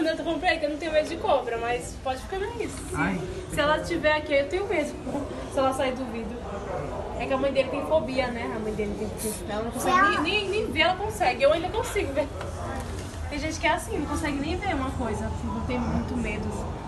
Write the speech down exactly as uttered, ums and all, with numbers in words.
quando eu comprei, que eu não tenho medo de cobra, mas pode ficar nisso. Ai. Se ela estiver aqui, eu tenho medo. Se ela sair do vidro. É que a mãe dele tem fobia, né? A mãe dele tem. Ela não consegue nem, nem, nem ver, ela consegue. Eu ainda consigo ver. Tem gente que é assim, não consegue nem ver uma coisa, assim, não tem muito medo.